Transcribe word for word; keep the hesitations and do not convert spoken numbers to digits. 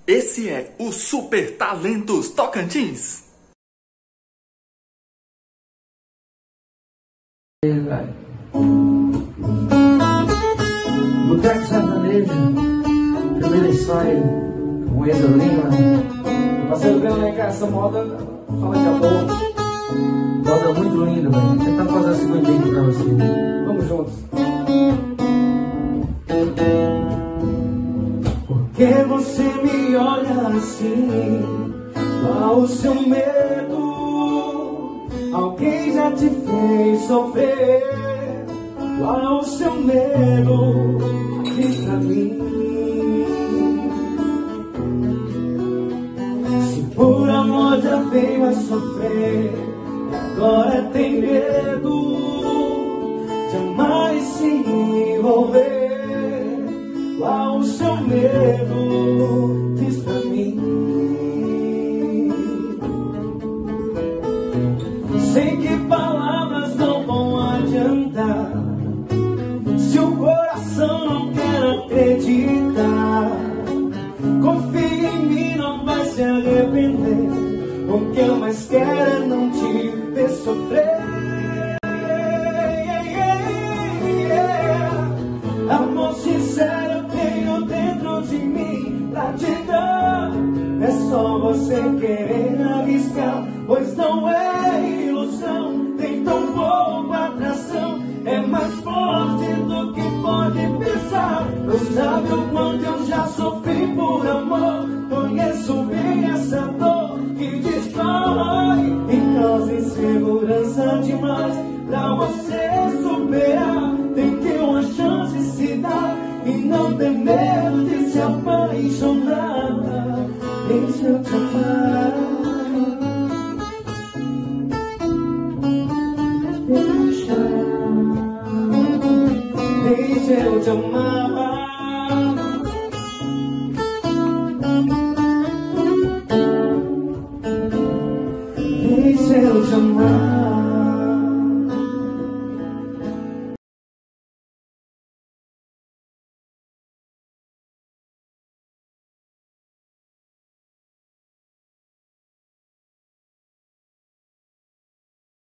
Esse é o Super Talentos Tocantins. Boteco Sertanejo, primeiro ensaio com Eza Lima. Parceiro, vendo aí, cara, essa moda fala de amor. Moda muito linda, velho. Tentando fazer a segunda aqui pra você. Vamos juntos. Por que você me olha assim? Qual o seu medo? Alguém já te fez sofrer? Qual o seu medo? Diz pra mim. Se por amor já veio a sofrer, agora tem medo de amar e se envolver. Qual o seu medo? Diz pra mim. Sei que palavras não vão adiantar se o coração não quer acreditar. Confia em mim, não vai se arrepender. O que eu mais quero é não te ver sofrer. Yeah, yeah, yeah. Amor sincero eu tenho dentro de mim pra te dar. É só você querer arriscar, pois não é ilusão. Tem tão pouca atração, é mais forte do que pode pensar. Não sabe o quanto eu já sofri por amor. Conheço bem essa dor que destrói e causa insegurança demais. Pra você superar, tem que uma chance se dar e não ter medo de se apaixonar. Deixa eu te amar. Deixa, deixa eu te amar.